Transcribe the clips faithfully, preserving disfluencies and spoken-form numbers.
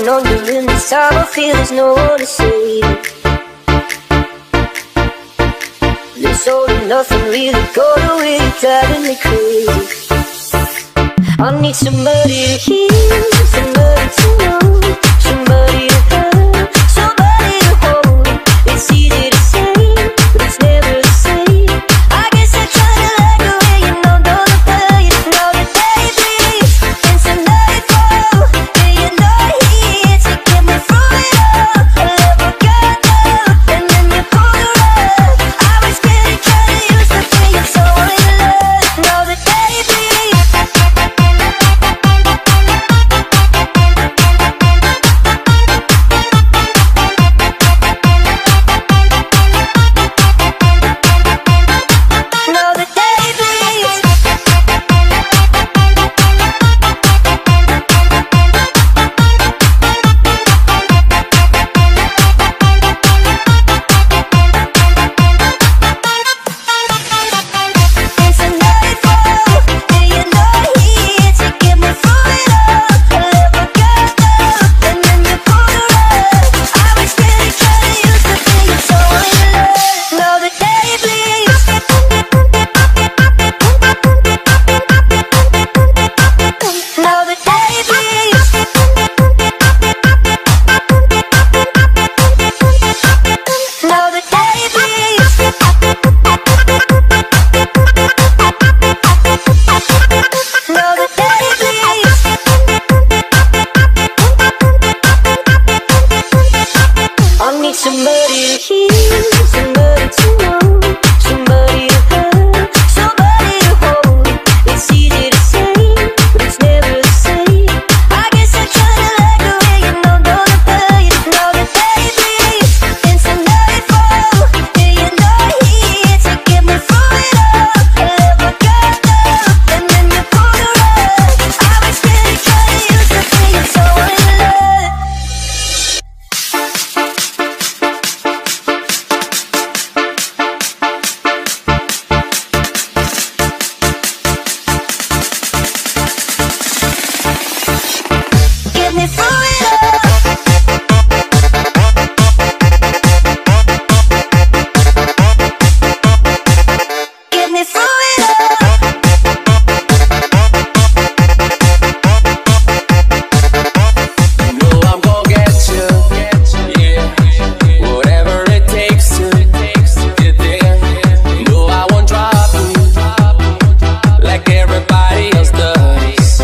going under in this time. I feel there's no one to save. This all and nothing really got away, driving me crazy. I need somebody to hear, somebody to know, somebody to hurt, somebody to hold. It's easy to say, but it's never the same. I guess I try to let go where you know don't play. Now the day bleeds into nightfall, and you're not here to get me through it all. I never got down, and then you pulled the rug. I was getting trying to use the thing you're so in love. Now the day bleeds. Now the day bleeds. It's a nightfall, and you're not here to get me through it all. I never got down, and then you pulled the rug. I was really trying to use the thing you're so in love. Now the day bleeds. Now the day bleeds. Now the day bleeds. Now the day bleeds. I need somebody to hear, somebody to know, somebody to hurt, somebody to hold. It's easy to say, but it's never the same. I guess I try to let go where you know don't play. Now the day bleeds into nightfall, and you're not here to get me through it all. I never got down, and then you pulled the rug. I was really trying to use the thing you're so in love. Get me through it all. Get me through it all. You know I'm gonna get you, yeah. Whatever it takes to get there. You know I won't drop you like everybody else does.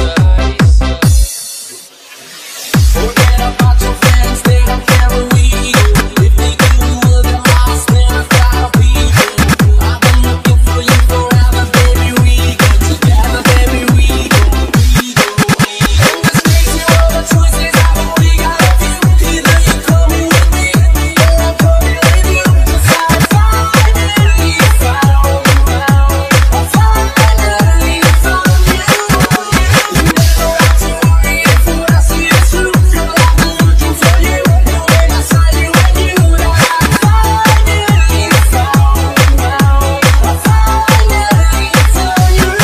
Forget about your friends, they don't care where we go. If they do, we'll get lost in a crowd of people. I've been looking for you forever, baby. We go together, baby. We go, we go, we go. In this crazy world of choices, I think we got a few. Either you coming with me, or I'm coming with you. 'Cause I finally found you now. I finally found you. You never have to worry if what I see is true. 'Cause I've been looking for you, when I saw you and you. Now I finally found you now. I finally found you.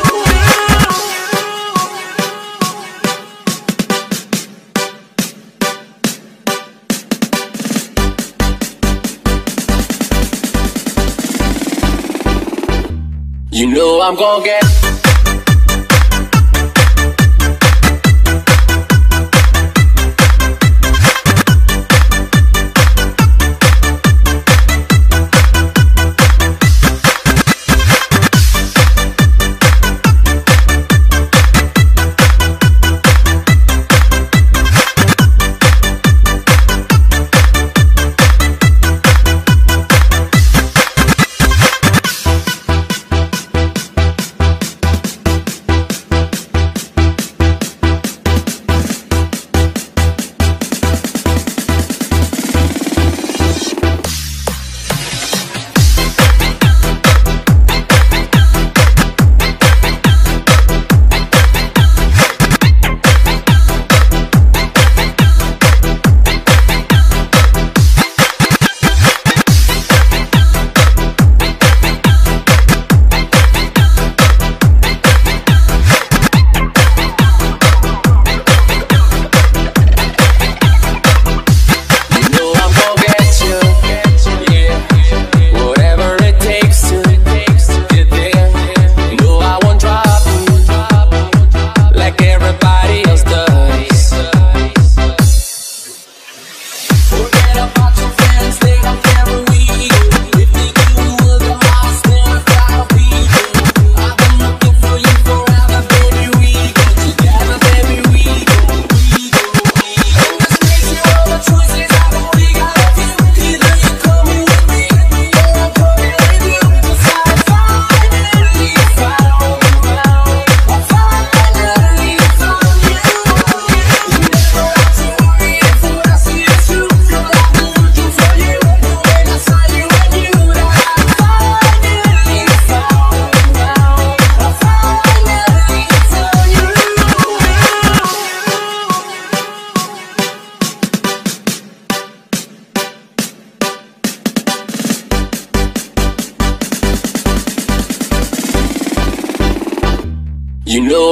You know I'm gonna get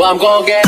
so I'm gonna get.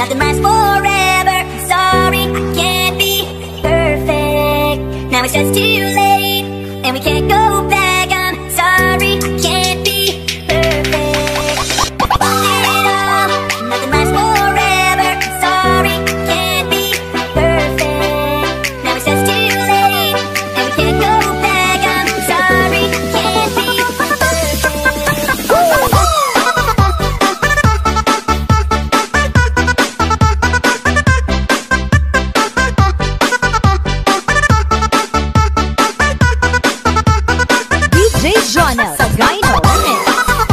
nothing lasts forever. Sorry, I can't be perfect. Now it's just too late, and we can't go back. I'm sorry, I can't be perfect. Lost it all, nothing lasts forever. Sorry, I can't be perfect. Now it's just too late, and we can't go back. I'm sorry, I can't be D J Jonah Sagayno Remix.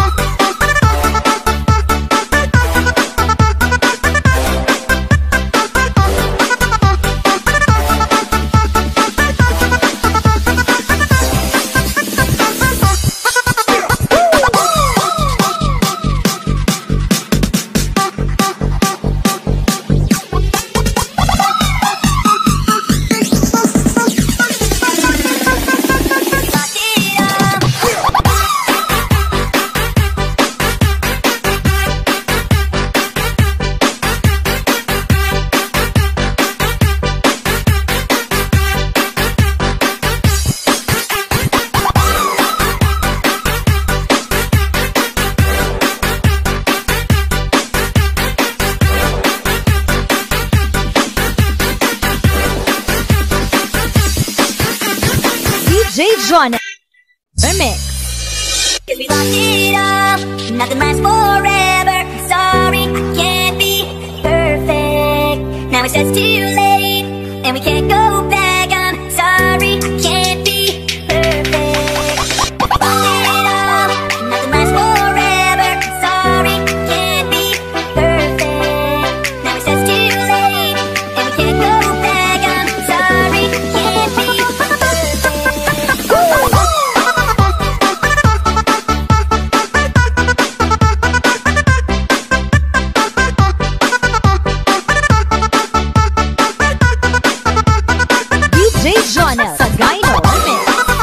D J Jonah Remix. Cause we lost it all, nothing lasts forever. Sorry, I can't be perfect. Now it's just too late, and we can't go back. I'm sorry, I can't be perfect. Lost it all, nothing lasts forever. Sorry, I can't be perfect. Now it's just too late, and we can't go back. I'm sorry, I can't be D J Jonah Sagayno Remix.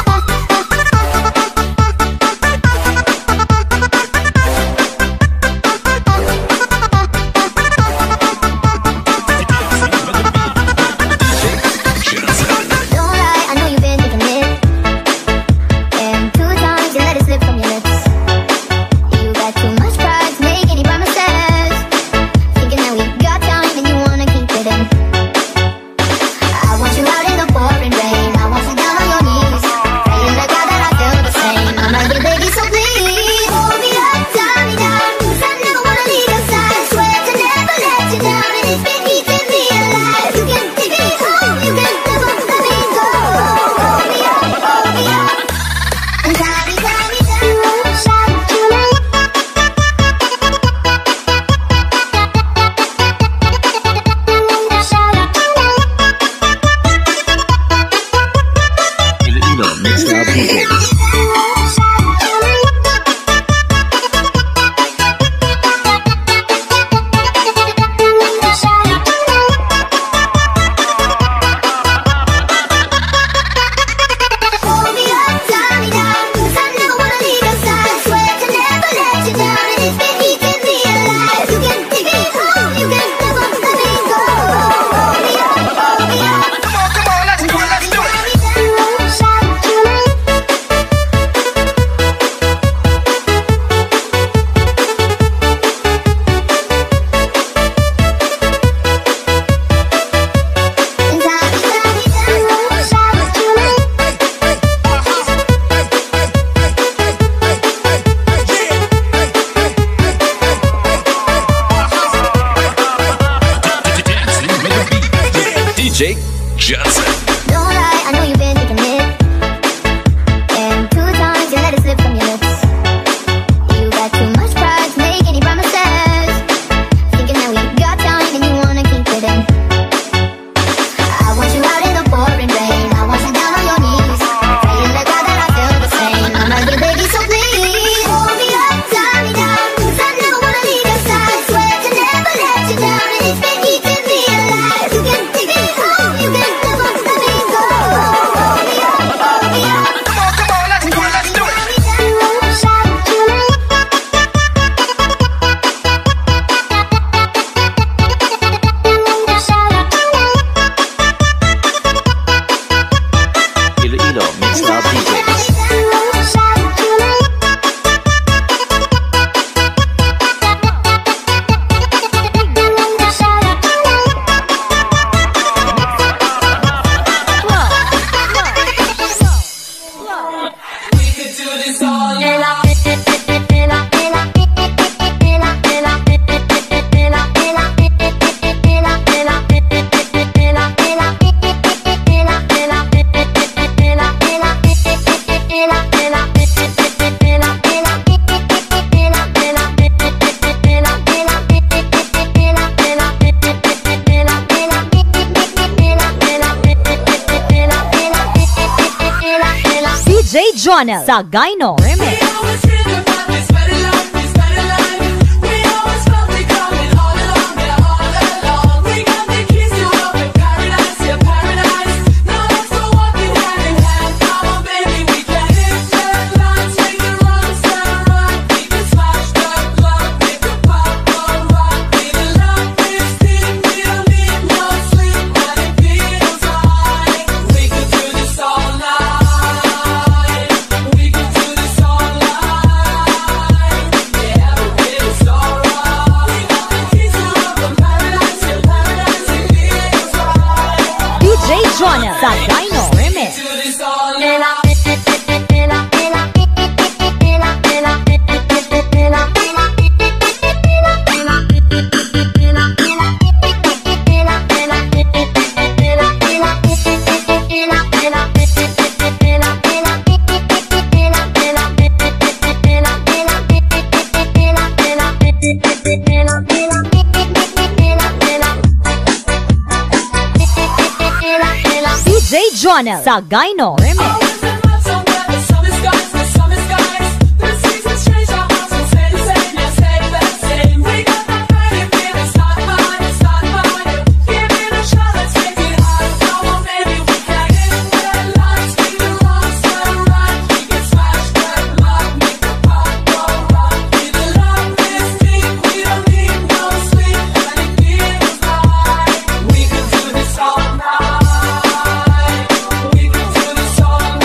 Don't lie, I know you've been thinking it. And two times you let it slip from your lips. You got too much pride to make any promises. Thinking that we got time and you wanna keep it in. I want you out in the pouring rain. I want you down on your knees, praying to God that I feel the same. I'm like, yeah, baby, so please hold me up, tie me down, 'cause I never wanna leave your side. Swear to never let you down, and it's been eating me alive. You can take me home, you can never let me go. Hold me up, hold me up, and tie me, tie me down. Shout to me. Filipino Mixed Up D Js. Hold me up, tie me down, 'cause I never wanna leave your side. Swear to never let you down, and it's been eating me alive. You can take me home, you can never let me go. Hold me up, hold me up. Come on, come on, let's do it, let's do it. Shout to me. And tie me, tie me down. Shout to me. Jonel Sagayno Remix. Jonel Sagayno Remix. D J Jonel Sagayno Remix. We can do this all night. We can do this all night.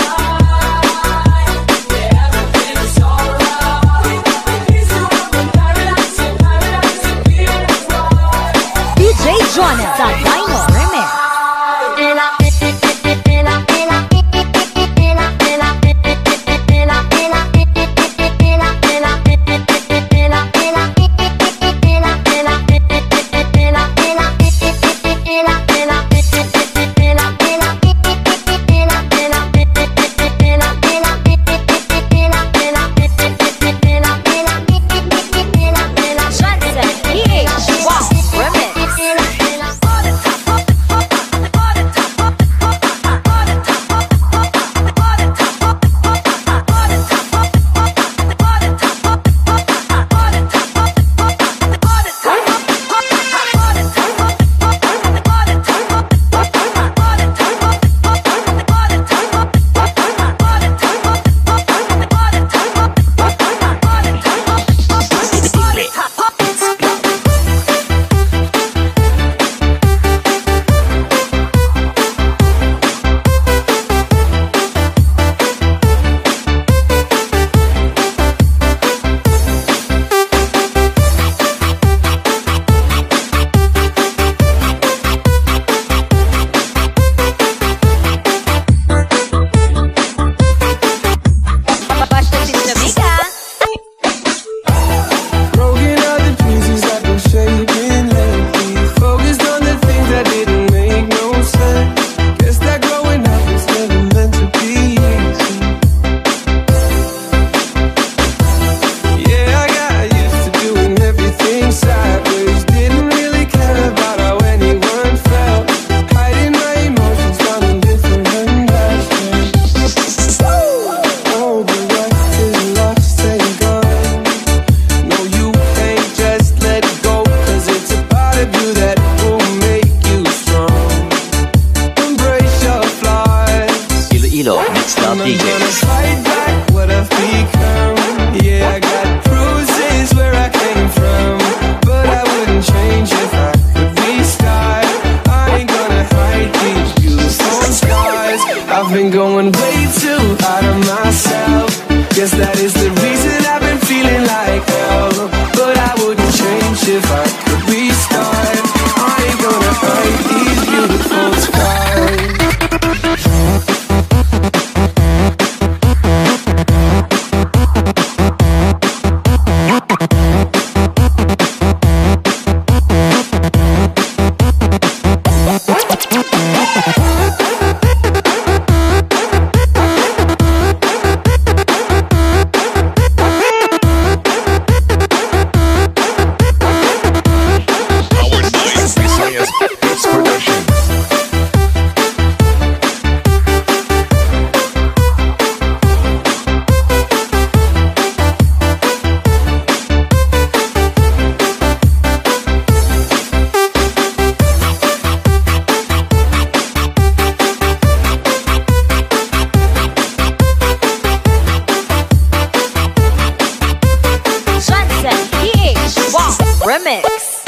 Remix.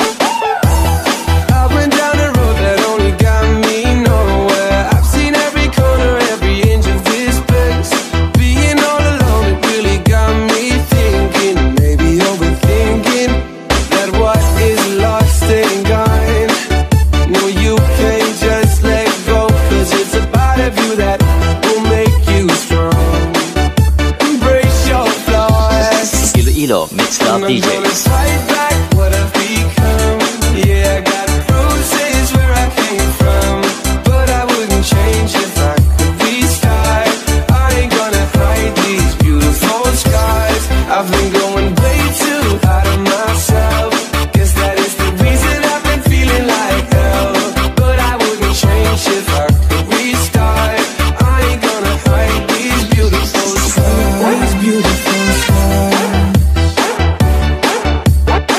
I went down a road that only got me nowhere. I've seen every corner, every inch of this place. Being all alone, it really got me thinking, maybe overthinking, that what is lost ain't gone. No, you can't just let go, 'cause it's a part of you that will make you strong. Embrace your flaws. Iloilo Mix Club And D I'm J. gonna fight back what I've become. Yeah, I got bruises where I came from, but I wouldn't change if I could restart. I ain't gonna hide these beautiful scars. I've been going way too hard on myself. Guess that is the reason I've been feeling like hell. But I wouldn't change if I could restart. I ain't gonna hide these beautiful scars. These beautiful scars.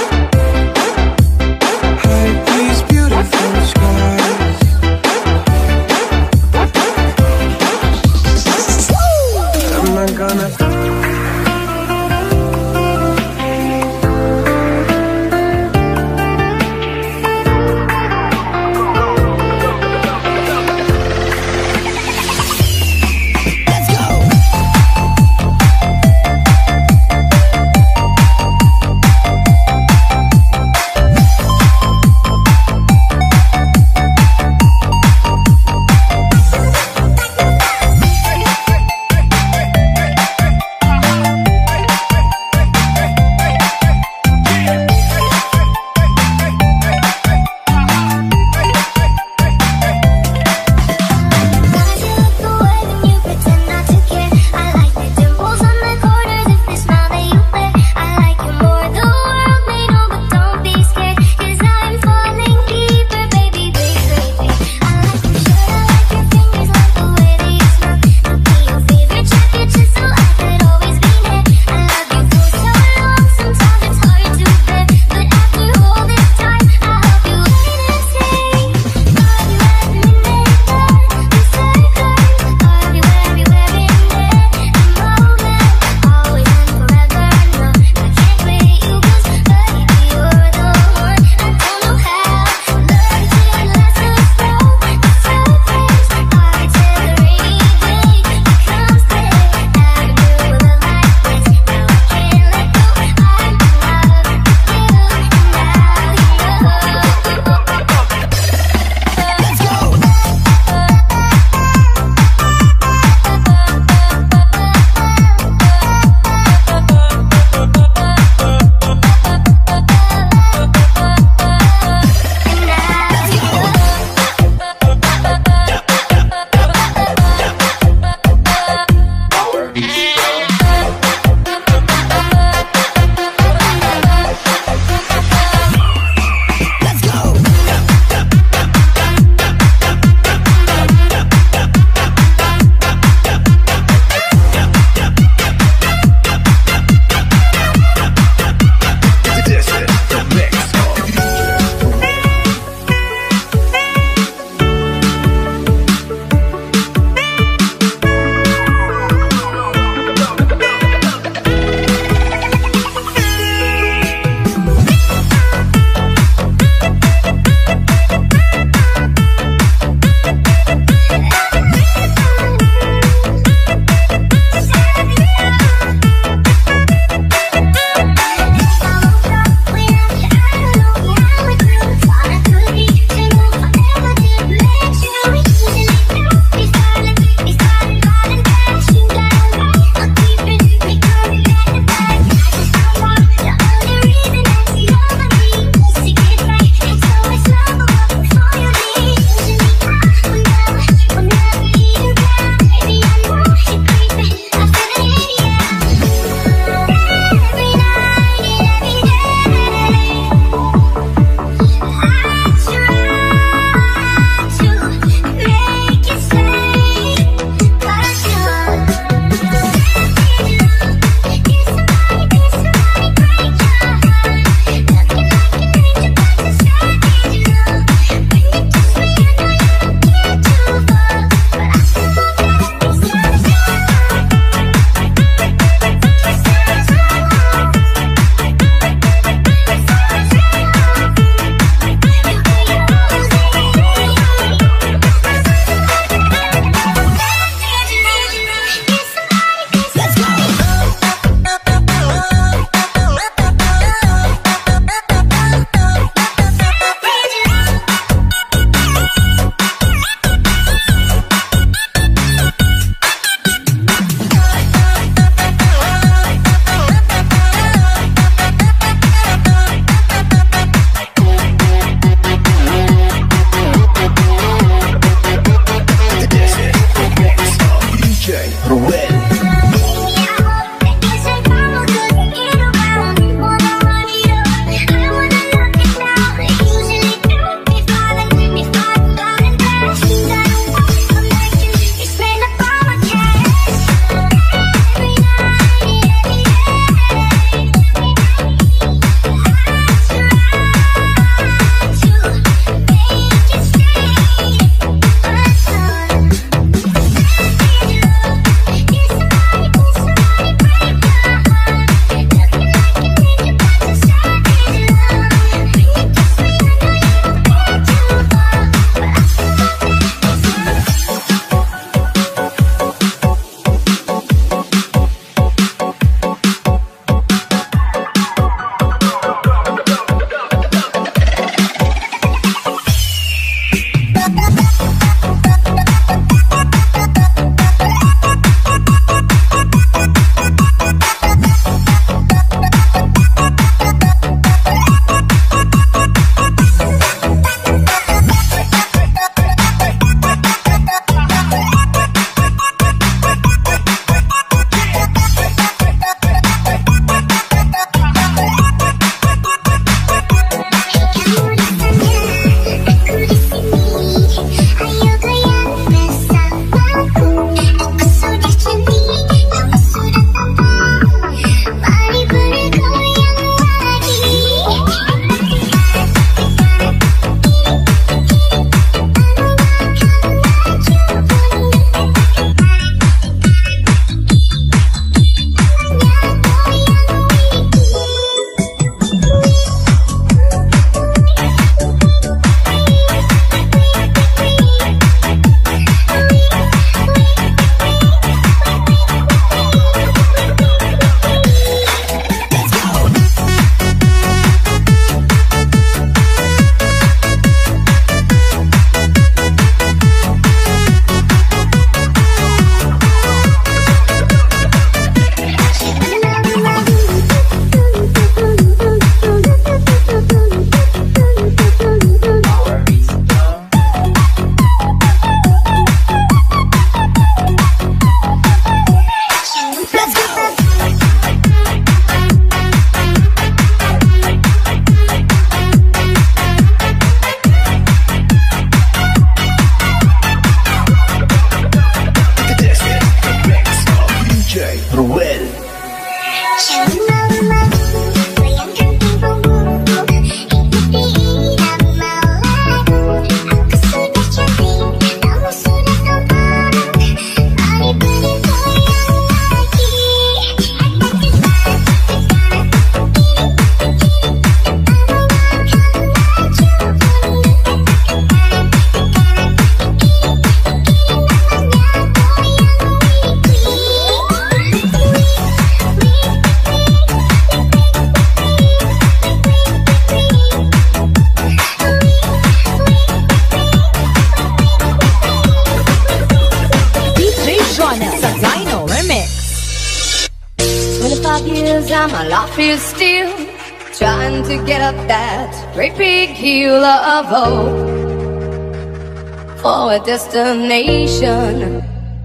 Cause I'm a lot feel still, trying to get up that great big hill of hope for a destination.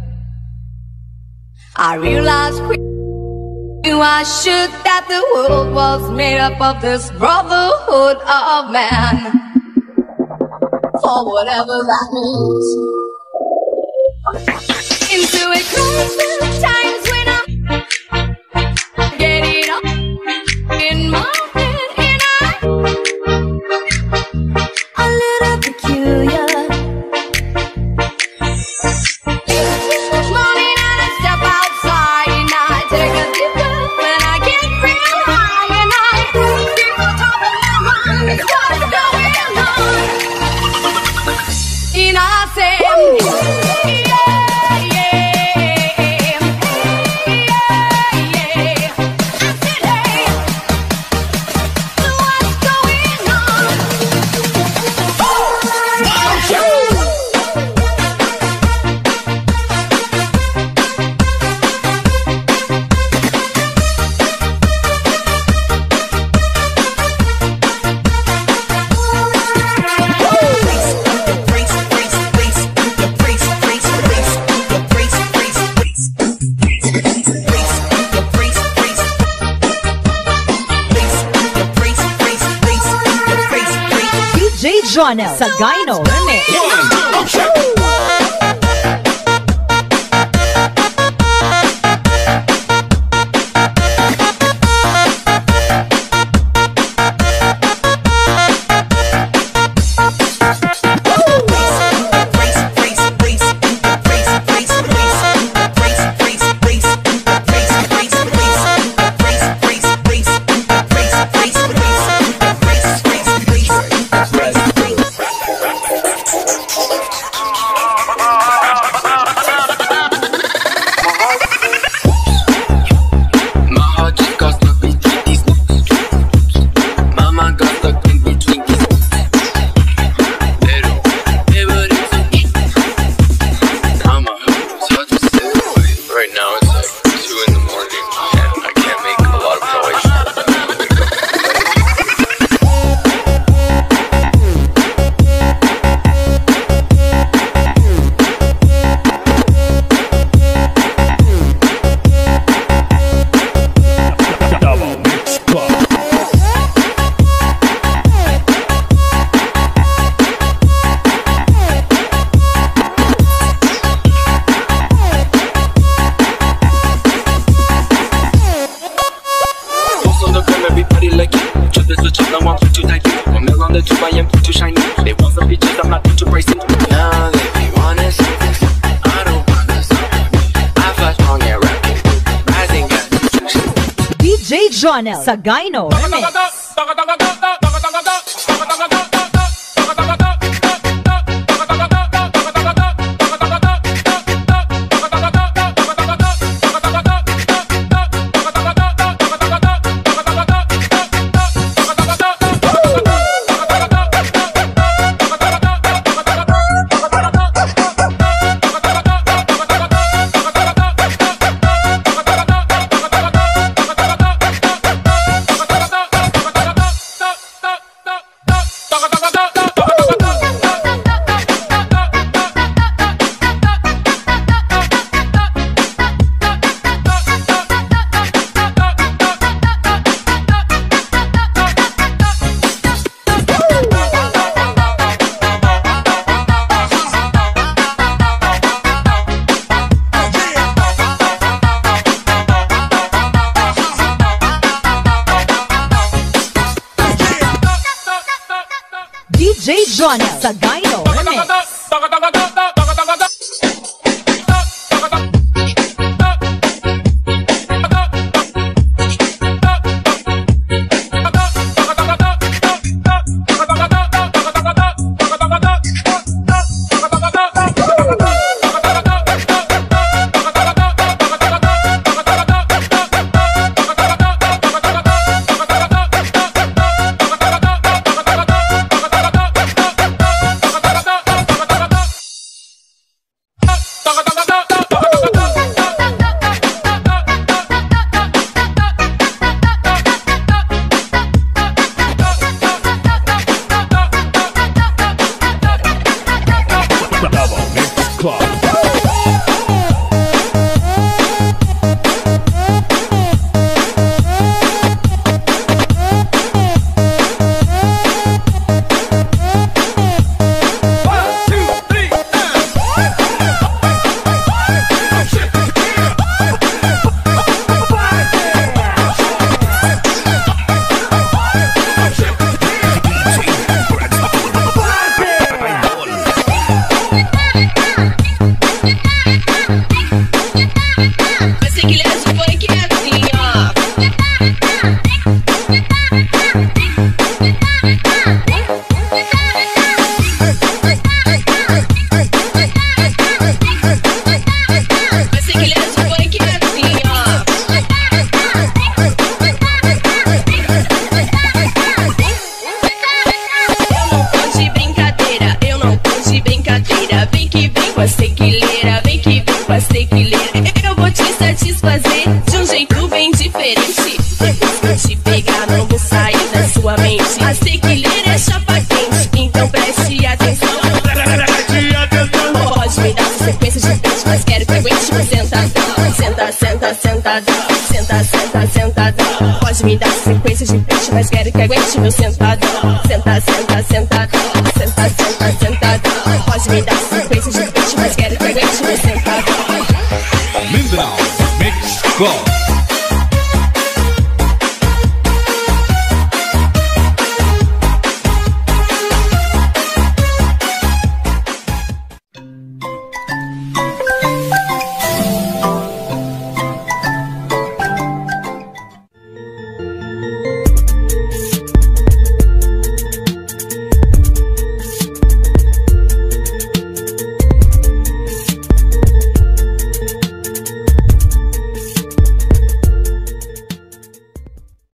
I realized quick I should that the world was made up of this brotherhood of man, for whatever that means. Into a close with times when I'm getting up in my head and I'm a little peculiar. Each morning I step outside and I take a deep breath when I get real high and I think on top of my mind is what's going on. And I say, yeah, yeah, yeah, yeah. I said, hey, what's going on? D J Jonel Sagayno Remix. D J Jonel Sagayno Remix. D J Jonel Sagayno Remix. quente. A sequileira é chapa quente, então preste atenção. Pode me dar sequência de frente, mas quero que aguente meu sentadão. Senta, senta, sentadão. Senta, senta, sentadão. Pode me dar sequência de frente, mas quero que aguente meu sentadão. Senta, senta, sentadão. Senta, senta, sentadão. Pode me dar sequência de frente, mas quero que aguente meu sentadão. Lindau Mix Club.